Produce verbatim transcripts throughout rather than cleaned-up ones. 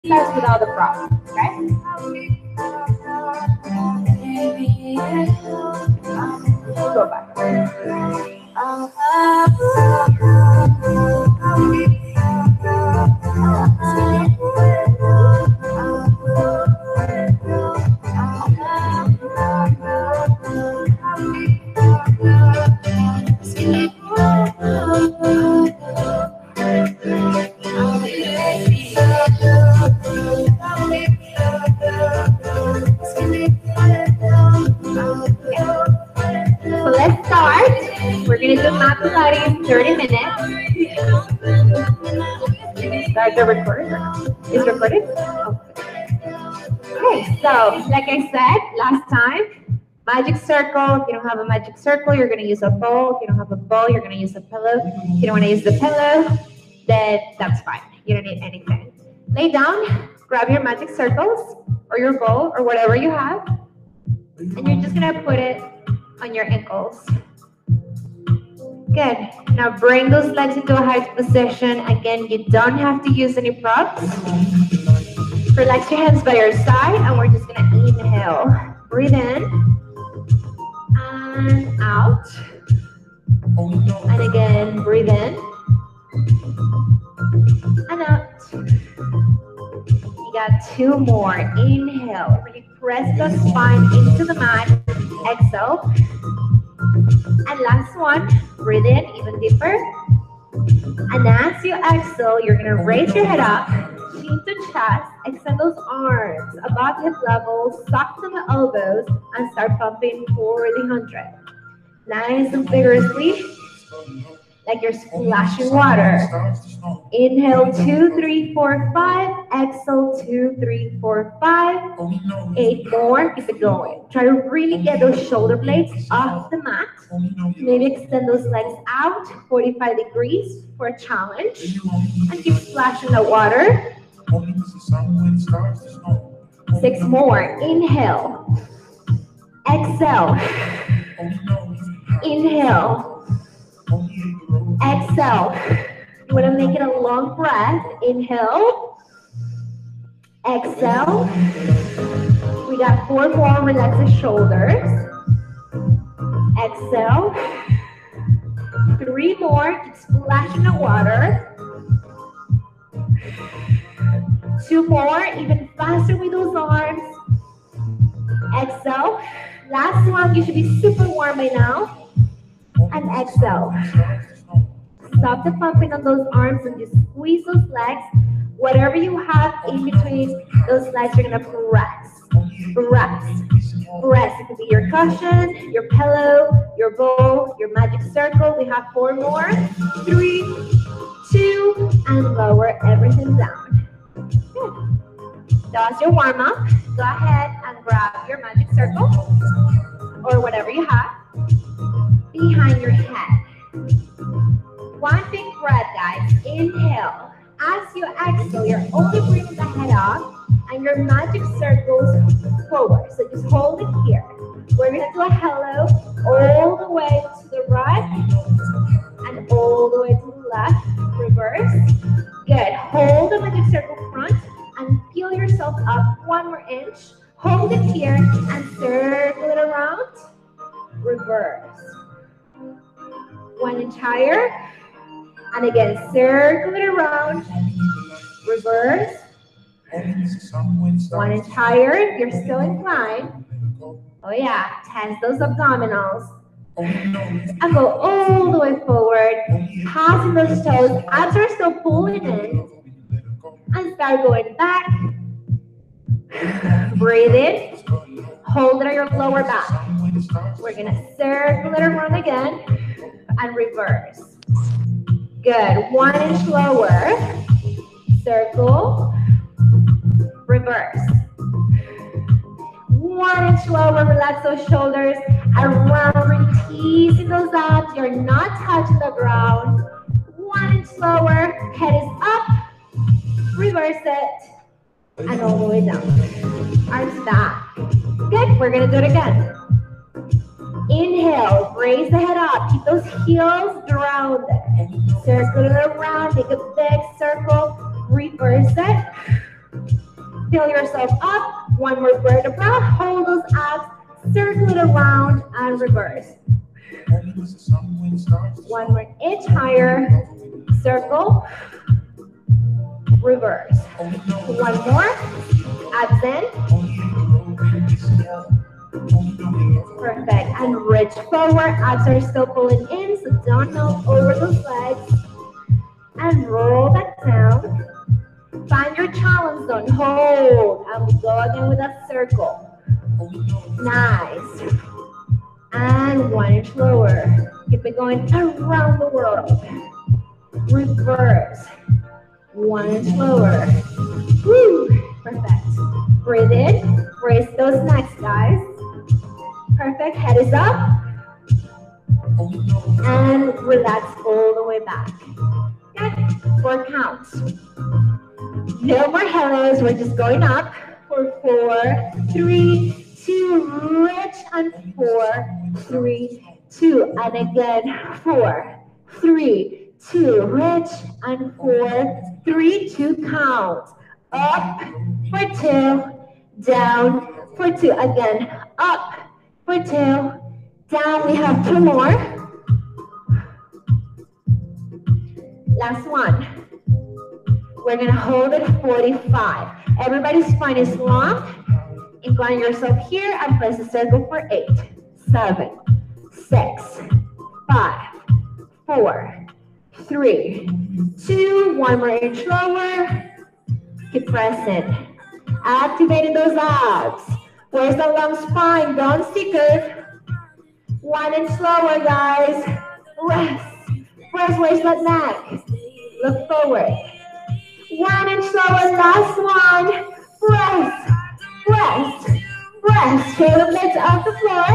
exercise without the prop, okay? Go back. So let's start. We're gonna do mat Pilates thirty minutes. Start the recording. Is recorded? Okay, so like I said last time, magic circle. If you don't have a magic circle, you're gonna use a bowl. If you don't have a bowl, you're gonna use a pillow. If you don't want to use the pillow, then that's fine. You don't need anything. Lay down, grab your magic circles or your bowl or whatever you have, and you're just gonna put it on your ankles. Good. Now bring those legs into a high position. Again, you don't have to use any props. Relax your hands by your side, and we're just gonna inhale. Breathe in and out. And again, breathe in and out. You got two more. Inhale. Really press the spine into the mat. Exhale. And last one. Breathe in even deeper. And as you exhale, you're going to raise your head up, chin to chest, extend those arms above hip level, soften the elbows, and start pumping for the hundred. Nice and vigorously, like you're splashing water. Inhale, two, three, four, five. Exhale, two, three, four, five. Eight more. Keep it going. Try to really get those shoulder blades off the mat. Maybe extend those legs out forty-five degrees for a challenge. And keep splashing the water. Six more. Inhale. Exhale. Inhale. Exhale. You want to make it a long breath. Inhale. Exhale. We got four more. Relax the shoulders. Exhale. Three more. Keep splashing the water. Two more. Even faster with those arms. Exhale. Last one. You should be super warm by now. And exhale. Stop the pumping on those arms and just squeeze those legs. Whatever you have in between those legs, you're gonna press. Press. Press. It could be your cushion, your pillow, your bowl, your magic circle. We have four more. Three, two, and lower everything down. Good. That's your warm up. Go ahead and grab your magic circle or whatever you have behind your head. One big breath, guys. Inhale. As you exhale, you're only bringing the head up and your magic circles forward. So just hold it here. We're going to do a hello all the way to the right and all the way to the left. Reverse. Good. Hold the magic circle front and peel yourself up one more inch. Hold it here and circle it around. Reverse. One inch higher. And again, circle it around. Reverse. One inch higher. If you're still inclined. Oh yeah, tense those abdominals. And go all the way forward. Passing those toes. Abs are still pulling in. And start going back. Breathe in. Hold it on your lower back. We're going to circle it around again. And reverse. Good. One inch lower. Circle. Reverse. One inch lower. Relax those shoulders. Around. Releasing those abs. You're not touching the ground. One inch lower. Head is up. Reverse it. And all the way down. Arms back. Good. We're going to do it again. Inhale, raise the head up. Keep those heels grounded. Circle it around. Make a big circle. Reverse it. Fill yourself up. One more vertebra. Hold those abs. Circle it around and reverse. One more inch higher. Circle. Reverse. One more. Abs in. Perfect. And reach forward. Abs are still pulling in, so don't melt over those legs. And roll back down. Find your challenge zone. Hold. And we go again with that circle. Nice. And one inch lower. Keep it going around the world. Reverse. One inch lower. Woo. Perfect. Breathe in. Raise those necks, guys. Perfect. Head is up. And relax all the way back. Good. Four counts. No more hellos. We're just going up for four, three, two, reach, and four, three, two. And again, four, three, two, reach, and four, three, two. Count. Up for two, down for two. Again, up for two, down. We have two more. Last one. We're gonna hold it forty-five. Everybody's spine is long. Incline yourself here and press a circle for eight, seven, six, five, four, three, two. One more inch lower. Keep pressing. Activating those abs. Where's the long spine? Don't stick it. One inch lower, guys. Rest. Press, where's that neck? Look forward. One inch lower, last one. Press, press, press. Feel the legs off the floor.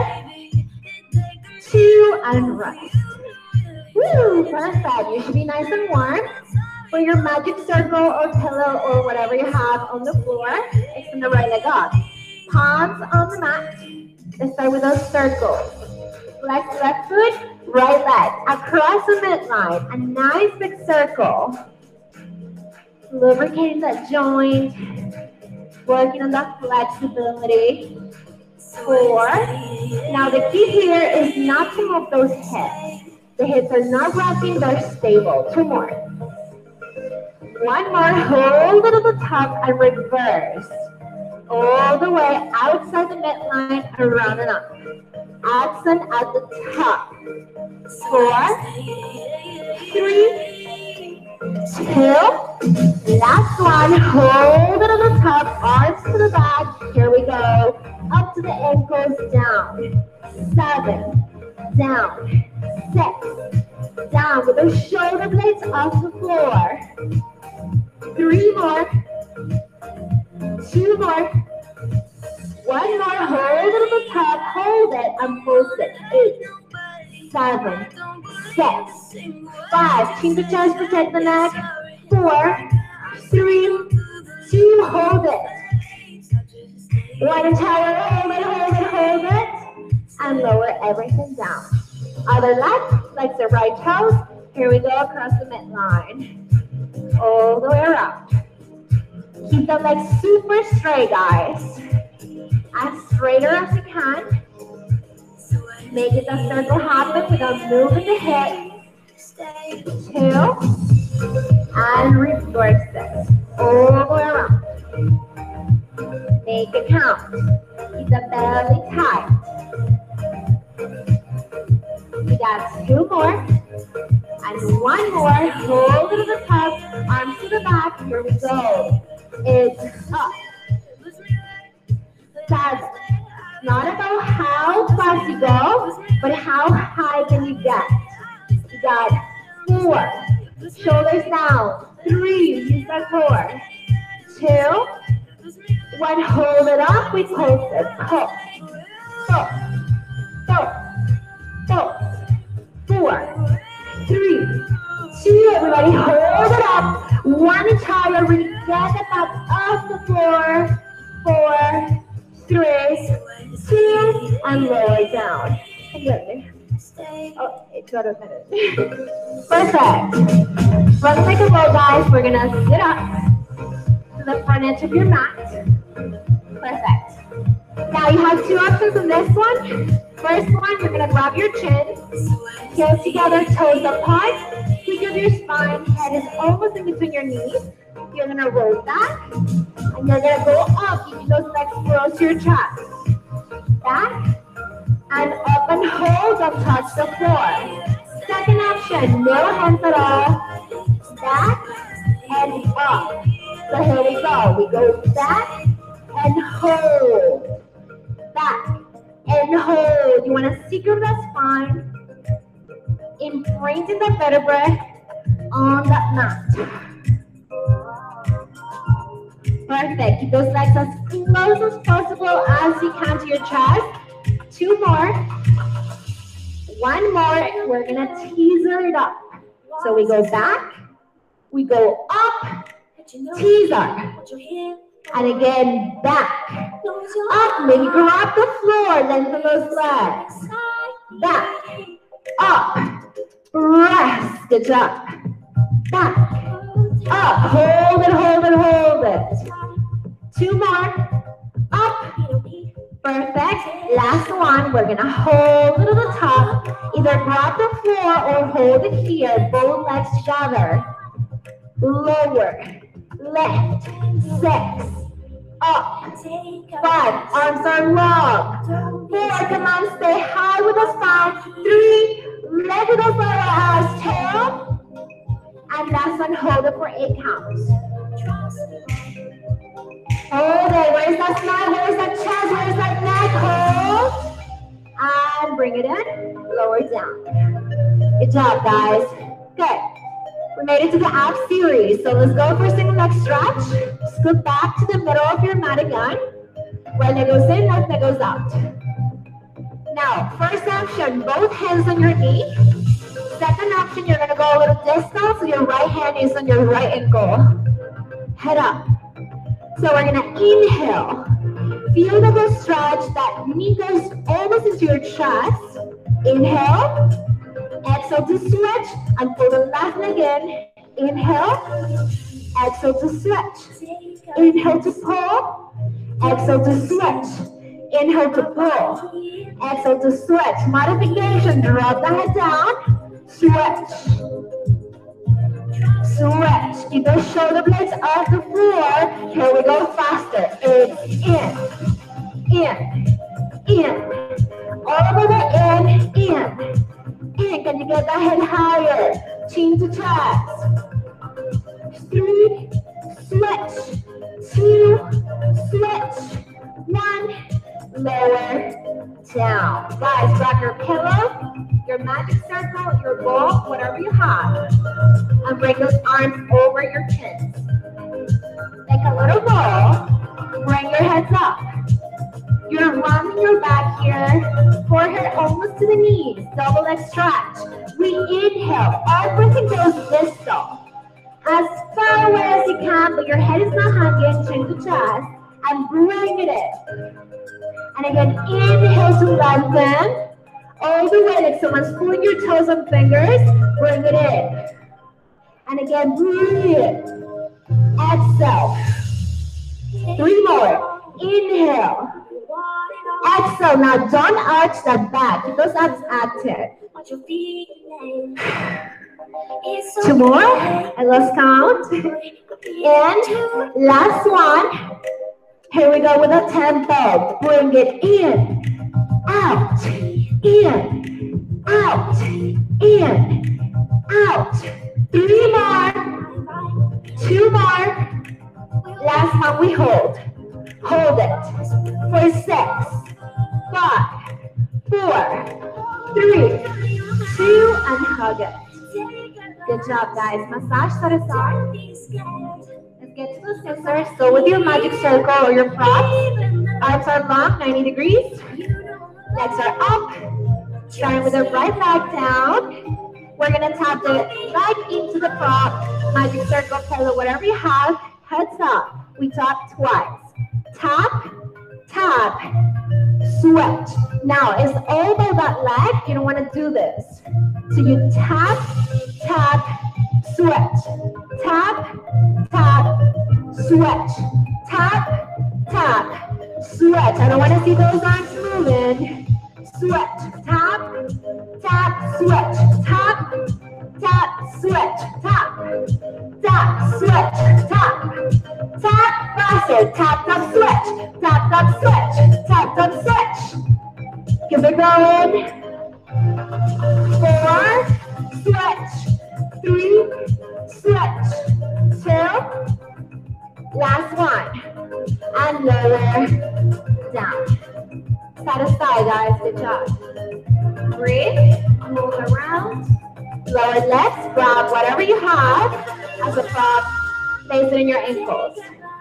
Two and rest. Woo, perfect. You should be nice and warm. For your magic circle or pillow or whatever you have on the floor, extend the right leg up. Palms on the mat. Let's start with those circles. Flex left foot, right leg. Across the midline. A nice big circle. Lubricating that joint. Working on that flexibility. Four. Now the key here is not to move those hips. The hips are not rocking, they're stable. Two more. One more, hold it at the top and reverse. All the way outside the midline, around and up. Accent at the top. Four, three, two, last one, hold it at the top, arms to the back. Here we go. Up to the ankles, down. Seven, down. Six, down with those shoulder blades off the floor. Three more. Two more. One more. Hold it at the top. Hold it and pulse it. Eight, seven, six, five. Chin to chest, protect the neck. Four, three, two. Hold it. One inch higher. Hold it, hold it, hold it. And lower everything down. Other leg, like the right toes. Here we go across the midline. All the way around. Keep the legs super straight, guys. As straighter as you can. Make it a circle happen without moving the hip. Two. And reverse this. All the way around. Make it count. Keep the belly tight. We got two more. And one more. Hold it to the top. Arms to the back. Here we go. It's up. That's not about how fast you go, but how high can you get. You got four. Shoulders down. Three. Use that core. Two. One. Hold it up. We pulse it. Pull. Pull. Pull. Pull. Four, three, two, everybody hold it up. One inch higher, really get the butt off the floor. Four, three, two, and lower down. Completely. Oh, it got a minute. Perfect. Let's make a roll, guys. We're gonna sit up. the front edge of your mat. Perfect. Now you have two options in this one. First one, you're gonna grab your chin, heels together, toes apart, peak of your spine, head is almost in between your knees. You're gonna roll back, and you're gonna go up, keeping those legs close to your chest. Back, and up and hold, don't touch the floor. Second option, no hands at all. Back, and up. So here we go. We go back, and hold. Back, and hold. You want to secure the spine, imprinting the vertebrae on that mat. Perfect. Keep those legs as close as possible as you can to your chest. Two more. One more. We're going to teaser it up. So we go back, we go up, teaser. And again, back, up, maybe grab the floor, lengthen those legs. Back, up, rest, good job. Back, up, hold it, hold it, hold it. Two more, up, perfect. Last one, we're gonna hold it to the top. Either grab the floor or hold it here, both legs together. Lower, left, six, up, five, arms are long. Four, come on, stay high with the spine. Three, leg with those lower arms, tail. And last one, hold it for eight counts. Hold it, where's that smile, where's that chest, where's that neck, hold. And bring it in, lower down. Good job, guys. Good. We made it to the ab series, so let's go for a single leg stretch. Scoot back to the middle of your mat again. Right leg goes in, left leg goes out. Now, first option, both hands on your knee. Second option, you're gonna go a little distal, so your right hand is on your right ankle. Head up. So we're gonna inhale. Feel the good stretch, that knee goes almost into your chest. Inhale. Exhale to stretch and pull the left leg in. Inhale. Exhale to stretch. Inhale to pull. Exhale to stretch. Inhale to pull. Exhale to stretch. Modification. Drop the head down. Stretch. Stretch. Keep the shoulder blades off the floor. Here we go faster. In. In. In. In. All the way in. In. In, can you get that head higher? Chin to chest. Three, stretch. Two, stretch. One, lower, down. Guys, grab your pillow, your magic circle, your ball, whatever you have. And bring those arms over your chins. Make a little ball. Bring your heads up. You're rounding your back here, forehead almost to the knees, double leg stretch. We inhale, everything goes distal. As far away as you can, but your head is not hanging, chin to chest, and bring it in. And again, inhale to lengthen, all the way like someone's pulling your toes and fingers, bring it in. And again, breathe. Exhale. Three more. Inhale. Exhale. Now don't arch that back. Keep those abs active. Two more. And let's count. And last one. Here we go with a tempo. Bring it in, out, in, out, in, out. Three more. Two more. Last one we hold. Hold it for six, five, four, three, two, and hug it. Good job, guys. Massage to the side. Let's get to the scissors. So with your magic circle or your props, arms are long, ninety degrees. Legs are up. Starting with the right leg down. We're going to tap the leg into the prop, magic circle, pillow, whatever you have. Heads up. We tap twice. Tap, tap, switch. Now, it's all about that leg. You don't want to do this. So you tap, tap, switch. Tap, tap, Stretch. Tap, tap. Stretch. I don't want to see those arms moving. Stretch. Tap, tap, stretch. Tap, tap, stretch. Tap, tap, stretch. Tap, tap, faster. Tap, tap, stretch. Tap, tap, stretch. Tap, tap, stretch. Keep it going. Four, stretch. Three, stretch. Two, last one. And lower down. Side to side, guys. Good job. Breathe. Move around. Lower legs. Grab whatever you have as a prop. Place it in your ankles.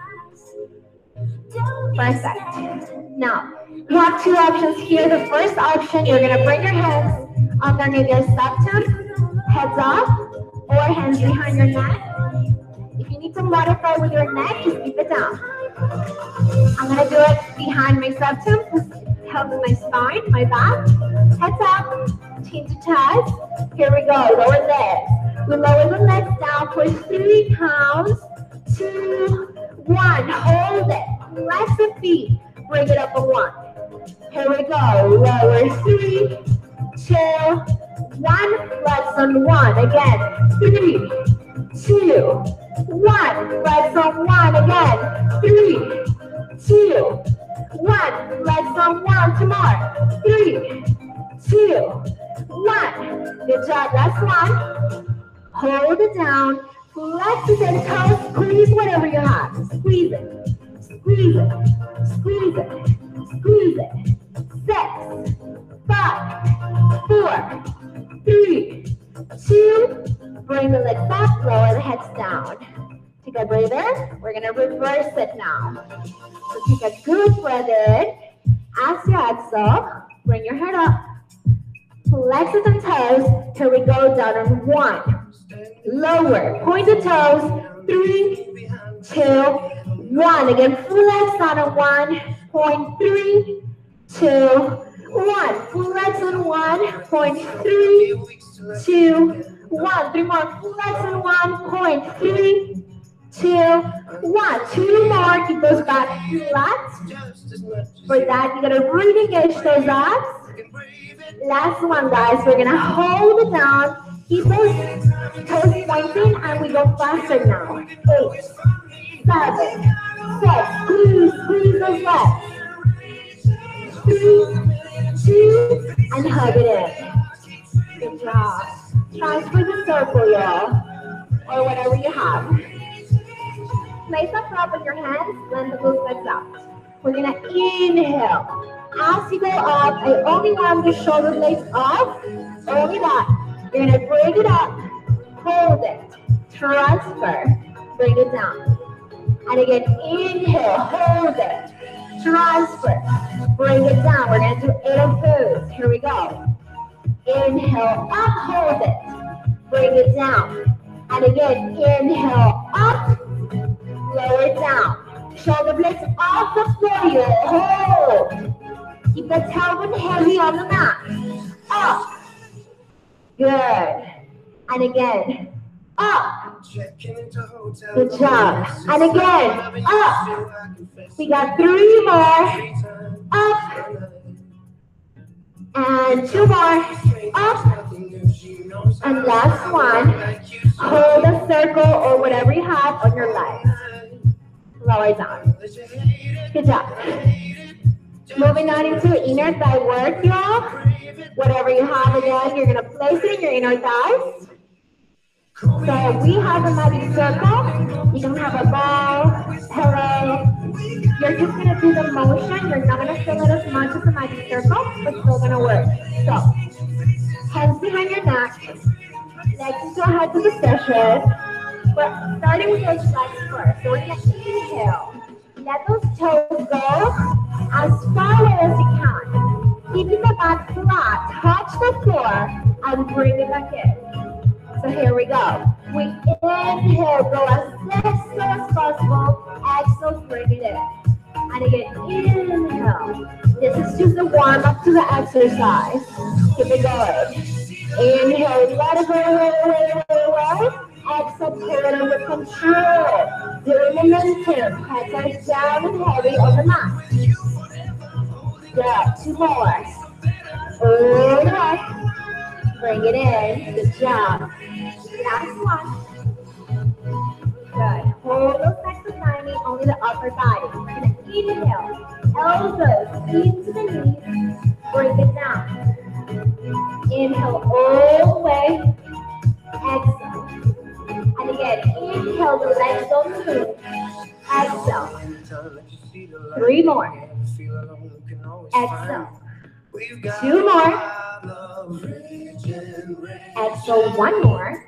Perfect. Now, you have two options here. The first option, you're going to bring your hands underneath your septum, heads up, or hands behind your neck. If you need to modify with your neck, just keep it down. I'm going to do it behind my septum. This helps my spine, my back. Heads up, chin to chest. Here we go, lower legs. We lower the legs down for three counts. Two, one. Hold it. Flex the feet. Bring it up a one. Here we go. Lower three, two, one. Flex on one. Again. Three, two, one. Flex on one. Again. Three, two, one. Flex on one. Two more. Three, two, one. Good job. Last one. Hold it down. Flex it and toes. Squeeze whatever you have. Squeeze it. Squeeze it. Squeeze it. Squeeze it. Six, five, four, three, two. Bring the legs up. Lower the heads down. Take a breather. We're gonna reverse it now. So take a good breath in. As you exhale, bring your head up. Flex it and toes. Here we go. Down on one. Lower. Point the toes. Three, two, one. Again, flex down on one. Point three, two, one. Flex on one. Point three, two, one. Three more. Flex on one. Point three, two, one. Two more. Keep those back flat. For that, you gotta really engage those abs. Last one, guys. We're gonna hold it down. Keep those toes pointing, and we go faster now. Eight, seven, six. Squeeze, squeeze those legs. Three, two, and hug it in. Good job. Transfer the circle, y'all, or whatever you have. Place a prop in your hands, blend the loose legs out. We're gonna inhale. As you go up, I only want the shoulder blades up, only that. You're gonna bring it up, hold it, transfer, bring it down. And again, inhale, hold it, transfer, bring it down. We're gonna do eight of those. Here we go. Inhale, up, hold it, bring it down. And again, inhale, up, lower it down. Shoulder blades off the floor, you hold. Keep the tailbone heavy on the mat. Up. Good. And again, up. Good job. And again, up. We got three more. Up. And two more. Up. And last one. Hold a circle or whatever you have on your legs. Lower down. Good job. Moving on into inner thigh work, y'all. Whatever you have, again, you're going to place it in your inner thighs. So we have a magic circle. You can have a ball, pillow. You're just going to do the motion. You're not going to feel it as much as a magic circle, but still going to work. So, hands behind your neck. Legs into a head to the session. But starting with those legs first. So we're going to inhale. Let those toes go as far away as you can. Keeping the back flat, touch the floor, and bring it back in. So here we go. We inhale, go as slow as possible. Exhale, bring it in. And again, inhale. This is just a warm up to the exercise. Keep it going. Inhale, let it go away, away, away, away. Exhale, pull it in with control. Zero momentum. Heads are down and heavy on the mat. Good. Two more. Okay. Bring it in. Good job. Last one. Good. Hold those legs behind me, only the upper body. We're going to inhale. Elbows into the knees. Bring it down. Inhale all the way. Exhale. And again, inhale, the legs don't move. Exhale. Three more. Exhale. Two more. Exhale, one more.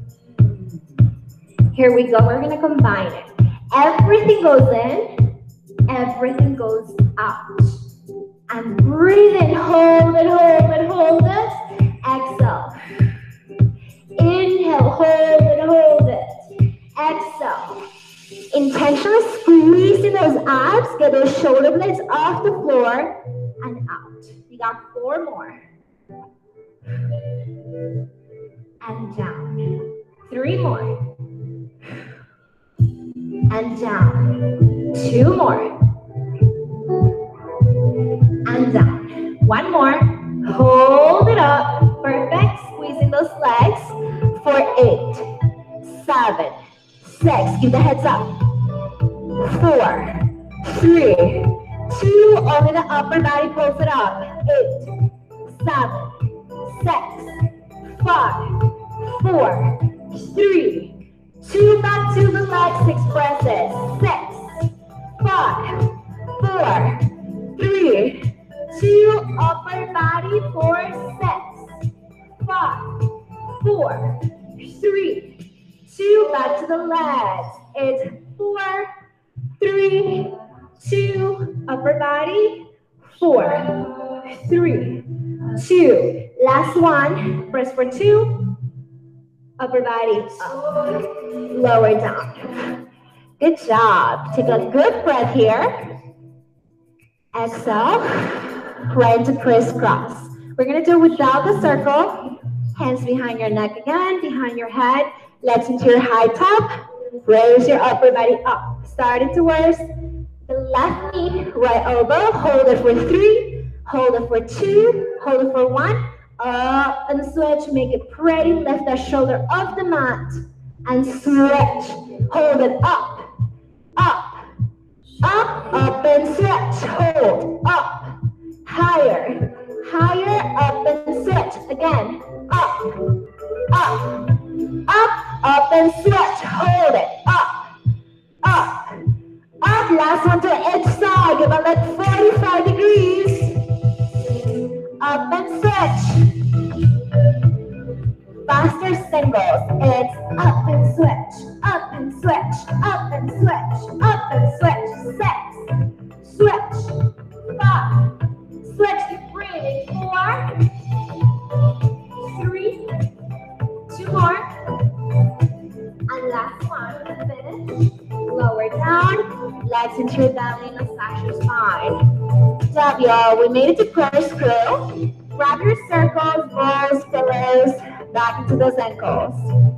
Here we go, we're gonna combine it. Everything goes in, everything goes out. And breathe in, hold it, hold it, hold it. Exhale. Inhale, hold it, hold it. Exhale. Intentionally squeezing those abs, get those shoulder blades off the floor and out. You got four more. And down. Three more. And down. Two more. And down. One more. Hold it up. Perfect. Squeezing those legs for eight, seven, six. Keep the heads up. Four, three, two. Only the upper body pulls it up. Eight, seven, six, five, four, three, two. Back to the legs. Six presses. Six, five, four, three, two. Upper body. Four, six, five, four, three, two. Back to the legs. It's four, three, two. Upper body. Four, three, two. Last one. Press for two. Upper body up. Lower down. Good job. Take a good breath here. Exhale. Right into crisscross. We're going to do it without the circle. Hands behind your neck again, behind your head. Legs into your high top. Raise your upper body up. Starting towards the left knee, right elbow. Hold it for three. Hold it for two. Hold it for one. Up and switch. Make it pretty. Lift that shoulder off the mat. And stretch. Hold it up. Up. Up. Up and stretch. Hold. Up. Higher. Higher. Up and stretch. Again. Up. Up. Up. Up and stretch. Hold it. Up. Up. Up. Last one to each side. Give a leg forty-five degrees. Up and stretch. Faster singles. It's up and switch. Up and switch. Up and switch. Up and switch. Six. Switch. Five. Switch. Keep breathing. Four. Three. Two more. And last one to finish. Lower down. Legs into your belly. Massage your spine. Good job, y'all. We made it to corkscrew. Grab your circles, balls, pillows, back into those ankles.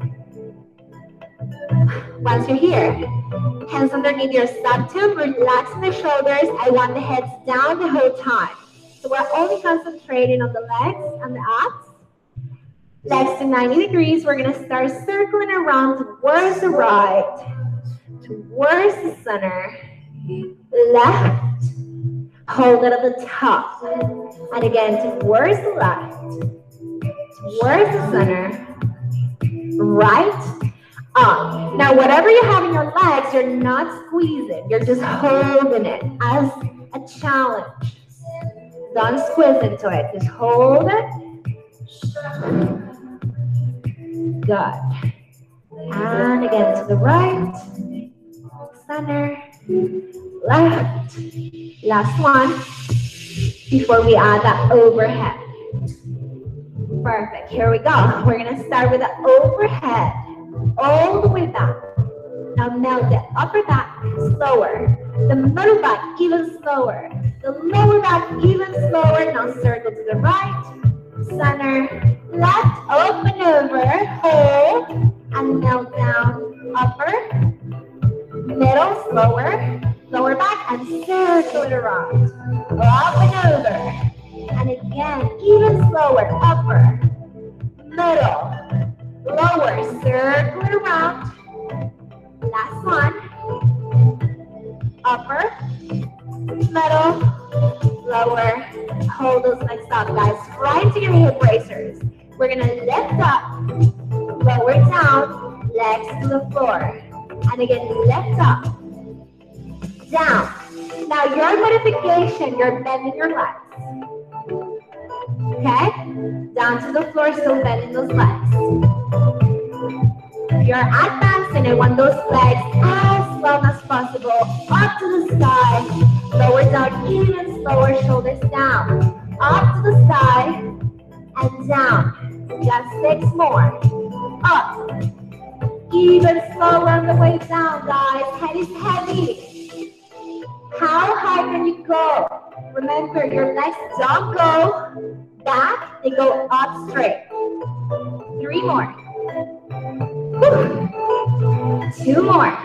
Once you're here, hands underneath your subtube, relaxing the shoulders. I want the heads down the whole time. So we're only concentrating on the legs and the abs. Legs to ninety degrees. We're going to start circling around towards the right, towards the center, left. Hold it at the top. And again, towards the left, towards the center, right, up. Now, whatever you have in your legs, you're not squeezing. You're just holding it as a challenge. Don't squeeze into it. Just hold it. Good. And again, to the right, center, left. Last one before we add that overhead. Perfect. Here we go. We're going to start with the overhead all the way back. Now melt the upper back slower. The middle back even slower. The lower back even slower. Now circle to the right, center, left, open over, hold, and melt down. Upper, middle, slower, lower back, and circle it around. Up and over. And again, even slower. Upper, middle, lower, circle it around. Last one. Upper, middle, lower. Hold those legs up, guys. Right into your hip raisers. We're gonna lift up, lower down, legs to the floor. And again, lift up, down. Now your modification, you're bending your legs. Okay? Down to the floor, still bending those legs. You're advancing. I want those legs as long as possible. Up to the sky. Lower down, even slower, shoulders down. Up to the side and down. Just six more. Up. Even slower on the way down, guys. Head is heavy. How high can you go? Remember, your legs don't go back, they go up straight. Three more. Whew. Two more.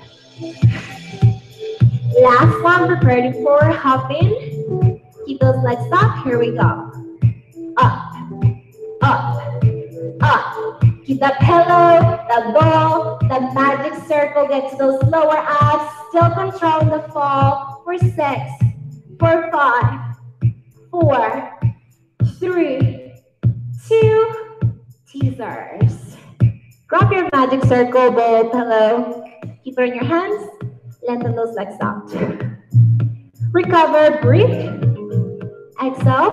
Last one, preparing for hopping. Keep those legs up. Here we go. Up, up, up. Keep that pillow, that ball, that magic circle. Get to those lower abs. Still controlling the fall. For six, for five, four, three, two, teasers. Grab your magic circle, ball, pillow. Keep it in your hands. Lengthen those legs out. Recover, breathe. Exhale.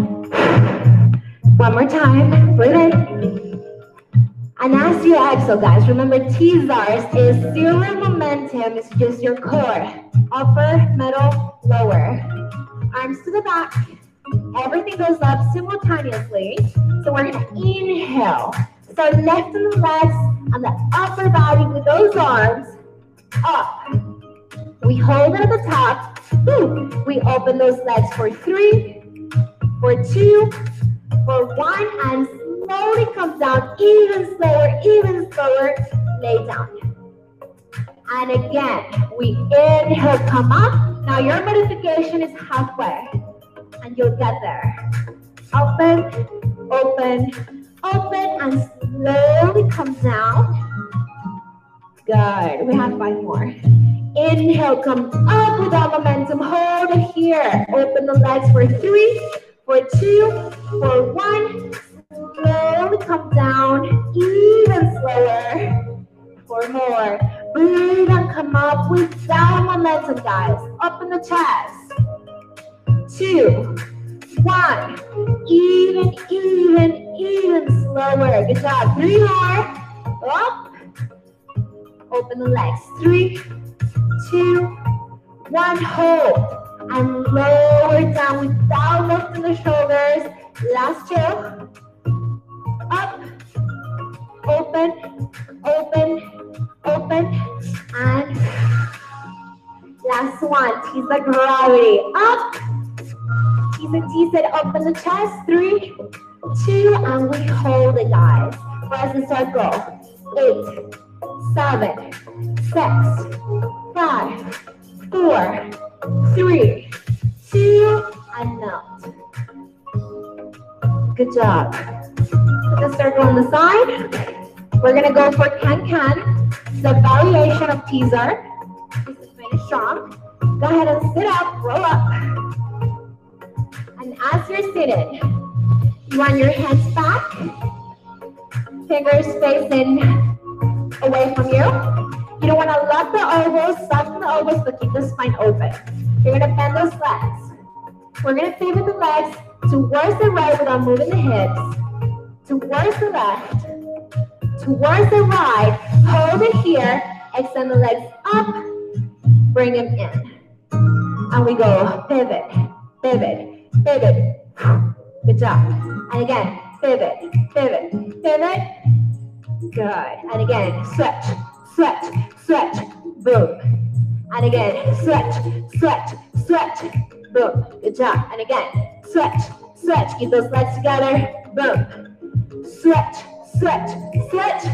One more time. Breathe in. And as you exhale, guys, remember teasers is zero momentum. It's just your core. Upper, middle, lower. Arms to the back. Everything goes up simultaneously. So we're going to inhale. So lengthen the legs and the upper body with those arms up. We hold it at the top. Woo. We open those legs for three, for two, for one, and slowly come down, even slower, even slower. Lay down. And again, we inhale, come up. Now your modification is halfway, and you'll get there. Open, open, open, and slowly come down. Good. We have five more. Inhale, come up without momentum. Hold it here. Open the legs for three, for two, for one. Slowly come down, even slower. For more. Breathe and come up without momentum, guys. Up in the chest. Two, one. Even, even, even slower. Good job. Three more. Up. Open the legs. Three, two, one. Hold. And lower down without lifting the shoulders. Last two. Up. Open. Open. Open. And last one. Tease the gravity. Up. Tease it, tease it. Open the chest. Three, two, and we hold it, guys. Press the circle. Eight, seven, six, five, four, three, two, and melt. Good job. Put the circle on the side. We're gonna go for can-can. It's a variation of teaser. This is very strong. Go ahead and sit up, roll up. And as you're sitting, you want your hands back, fingers facing away from you. You don't want to lock the elbows, soften the elbows, but keep the spine open. You're going to bend those legs. We're going to pivot the legs towards the right without moving the hips, towards the left, towards the right. Hold it here. Extend the legs up. Bring them in. And we go pivot, pivot, pivot. Good job. And again, pivot, pivot, pivot. Good. And again, stretch, stretch, stretch, boom. And again, stretch, stretch, stretch, boom. Good job. And again, stretch, stretch. Keep those legs together. Boom. Stretch, stretch, stretch.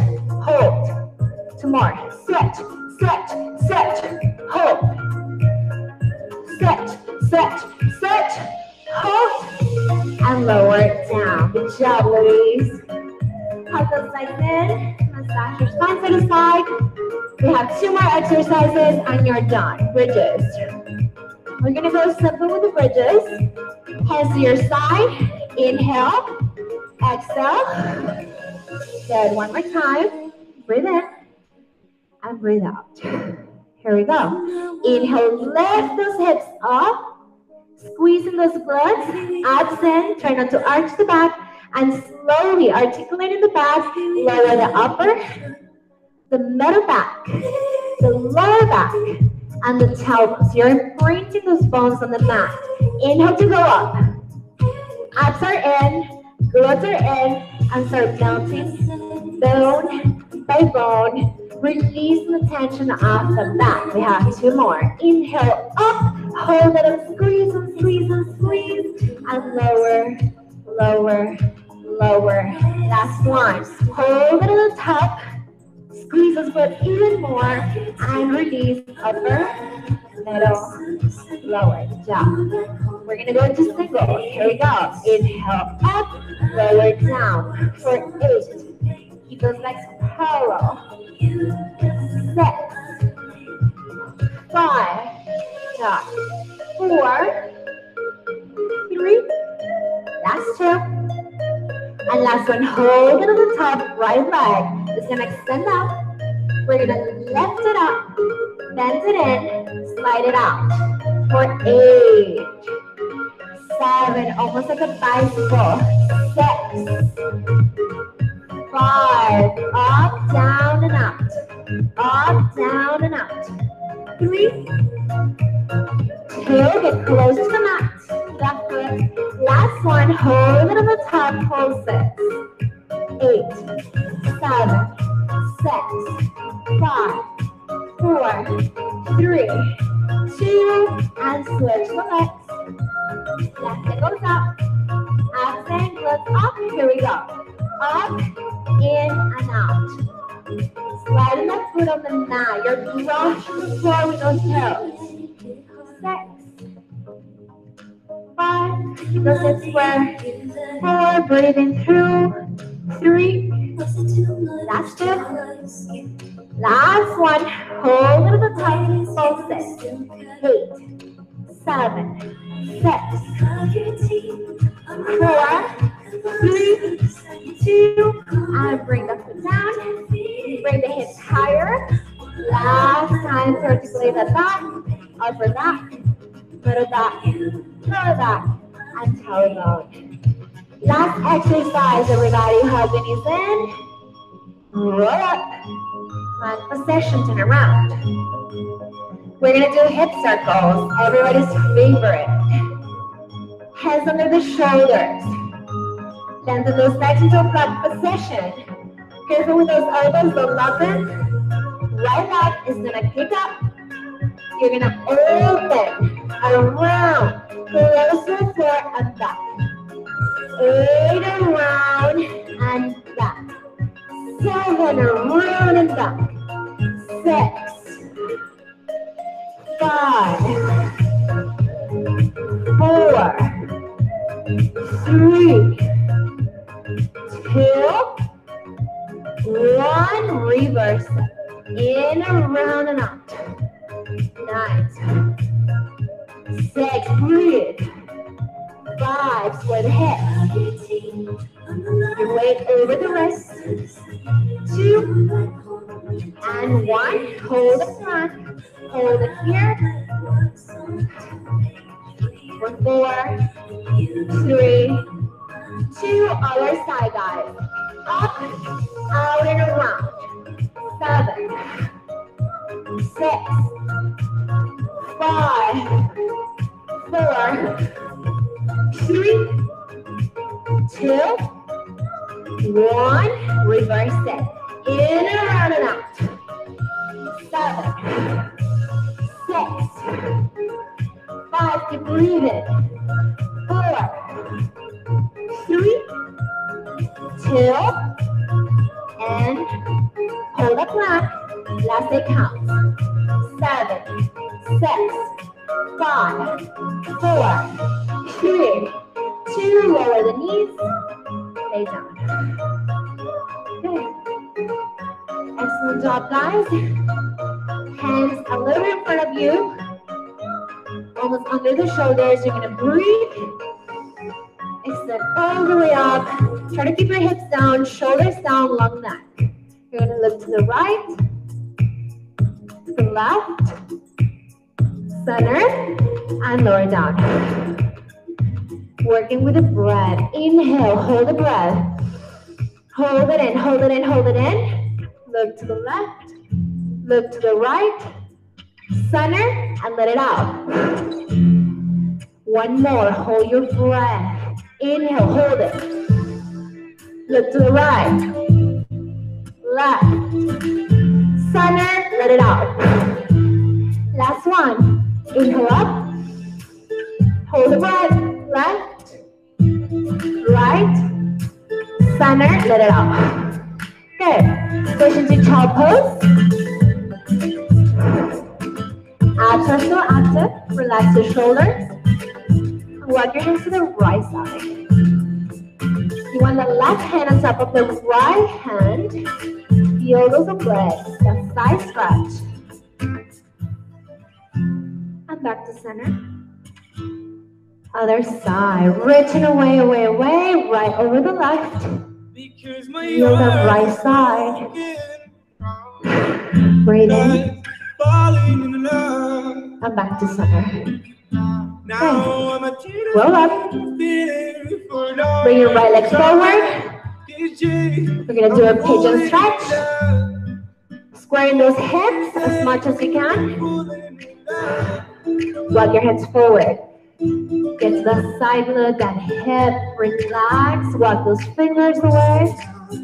hold. Two more. Stretch, stretch, stretch, hold. Stretch, stretch, stretch, hold, and lower it down. Good job, ladies. Hug those legs in. Massage your spine side to side. We have two more exercises and you're done. Bridges. We're gonna go simple with the bridges. Hands to your side. Inhale. Exhale. Good. One more time. Breathe in and breathe out. Here we go. Inhale. Lift those hips up. Squeezing those glutes. Abs in. Try not to arch the back. And slowly articulating the back. Lower the upper, the middle back, the lower back, and the tailbone. So you're imprinting those bones on the mat. Inhale to go up. Abs are in, glutes are in, and start bouncing bone by bone, releasing the tension off the back. We have two more. Inhale up, hold it and squeeze and squeeze and squeeze, and lower, lower, lower. Last one. Hold it at the top. Squeeze us foot even more and release upper, middle, lower. Good job. We're gonna go into single. Here we go. Inhale up, lower down for eight. Keep those legs parallel. Six, five, top, four, three, last two. And last one, hold it on the top, right leg. It's gonna extend out. We're gonna lift it up, bend it in, slide it out. For eight, seven, almost like a bicycle. Six, five, up, down, and out. Up, down, and out. Three, two, get close to the mat. Left foot. Last one, hold it on the top, hold six. Eight, seven, six, five, four, three, two, and switch the legs. Left leg goes up. Abs and glutes up. Here we go. Up, in, and out. Sliding that foot on the mat. You're brushing the floor with those toes. Six, five, keep those hips square. Four, breathing through. Three, last two. Last one, hold it at the top, hold six. Eight, seven, six, four, three, two, and bring the foot down. Bring the hips higher. Last time to articulate the back, upper back, middle back, lower back, and tailbone. Last exercise, everybody. Hug the knees in. Roll up. Plank position, turn around. We're going to do hip circles. Everybody's favorite. Hands under the shoulders. Lengthen those legs into a flat position. Careful with those elbows, don't lock them. Right leg is going to kick up. You're going to open around, close to the floor and back. Eight around and back. Seven around and back. Six, five, four, three, two, one. Reverse. In, around, and out. Nine. Six. Breathe. Five. Square the hips. Your weight over the wrist. Two. And one. Hold the front. Hold it here. For four. Three. Two. Other side, guys. Up, out, and around. Seven, six, five, four, three, two, one. Reverse it. In and around and out. Seven, six, five. Keep breathing. Four, three, two, and plank. Last eight counts. Seven, six, five, four, three, two. Lower the knees. Lay down. Good. Excellent job, guys. Hands a little bit in front of you. Almost under the shoulders. You're gonna breathe. Extend all the way up. Try to keep your hips down, shoulders down, long neck. You're gonna look to the right, to the left, center, and lower down. Working with the breath. Inhale, hold the breath. Hold it in, hold it in, hold it in. Look to the left, look to the right, center, and let it out. One more, hold your breath. Inhale, hold it. Look to the right, left, center, let it out. Last one. Inhale up. Hold the breath. Left, right, center, let it out. Good. Push into child pose. Abs are still active. Relax your shoulders. Walk your hands to the right side. You want the left hand on top of the right hand. Feel those legs, the side stretch. And back to center. Other side. Reaching away, away, away. Right over the left. Feel the right side. Breathe in. And back to center. Okay. Roll up. Bring your right leg forward. We're going to do a pigeon stretch. Squaring those hips as much as you can. Walk your hands forward. Get to the side look, that hip, relax. Walk those fingers away.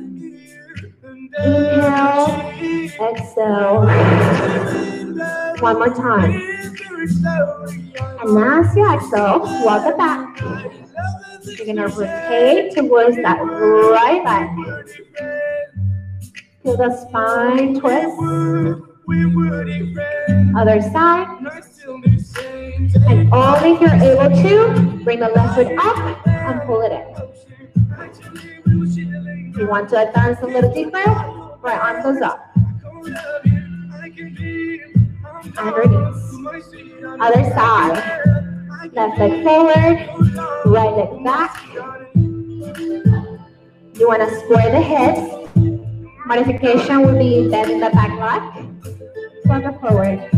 Inhale, exhale. One more time. And as you exhale, walk it back. You're gonna rotate towards that right leg. Feel the spine twist. Other side. And only if you're able to, bring the left foot up and pull it in. If you want to advance a little deeper, right arm goes up. And release. Other side. Left leg forward, right leg back. You want to square the hips. Modification would be bending the back leg. Walk it forward.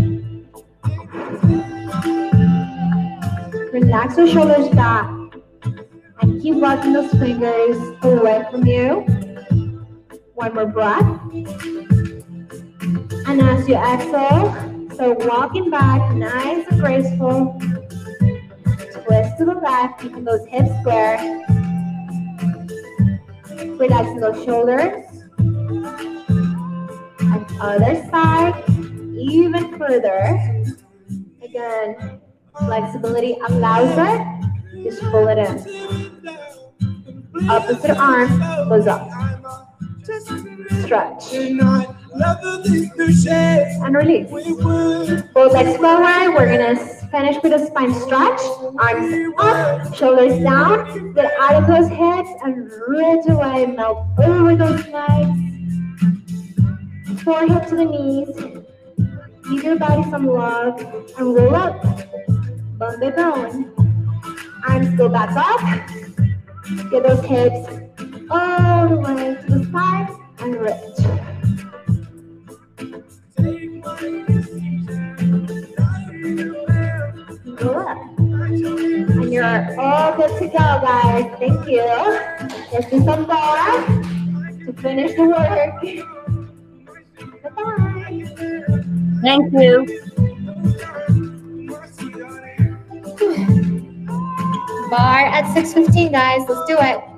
Relax your shoulders back. And keep walking those fingers away from you. One more breath. And as you exhale, so walking back, nice and graceful. Twist to the left, keeping those hips square. Relaxing those shoulders. And other side, even further. Again, flexibility allows it. Just pull it in. Opposite arm goes up. Stretch. And release. Both legs forward. We're going to finish with a spine stretch. Arms up, shoulders down. Get out of those hips and reach away. Melt over those legs. Forehead to the knees. Give your body some love and roll up. Bump it down. Arms go back up. Get those hips all the way to the side and reach. Go up. And you're all good to go, guys. Thank you. Let's do some more to finish the work. Bye-bye. Thank you. Bar at six fifteen, guys. Let's do it.